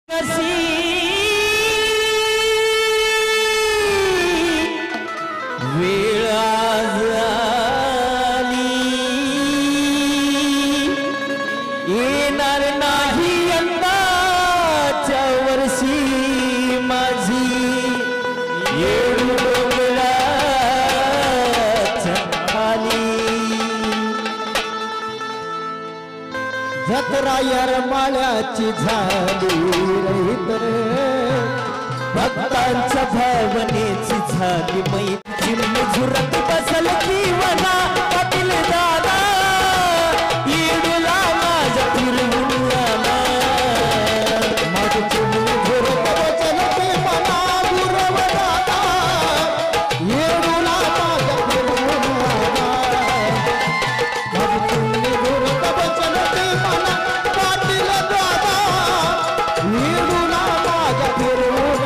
वेळ आली येणार नाही यंदाच्या वर्षी माझी येऊ डोंगराच्या खाली जत्रा येरमाळ्याची झाली रहित भक्तांच्या भावनेची झाली मैत्री झुरत बसल जीवना पाटील दादा येडूला माझ्या फिरवून आला माझं चिमणी झुरत बसल जीवना गुरव दादा येडूला माझ्या फिरवून आला माझं चिमणी झुरत बसल जीवना पाटील दादा येडूला माझ्या फिरवून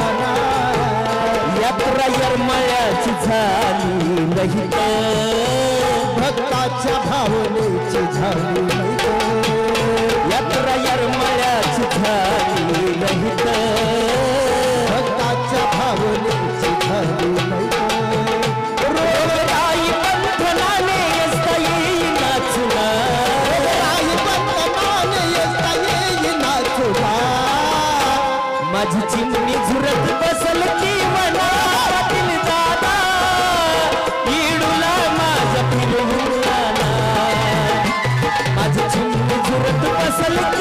यात्रा येरमाळ्याची झाली रहित भक्ताच्या भावनेची झाली रहित यात्रा येरमाळ्याची झाली रहित भक्ताच्या भावनेची झाली रहित रोगराई बंधनाने येता येईना चुना रोगराई बंधनाने येता येईना चुना माझी चिमणी झुरत बसल जीवना पाटील दादा येडूला माझ्या फिरवून आला माझी चिमणी झुरत बसल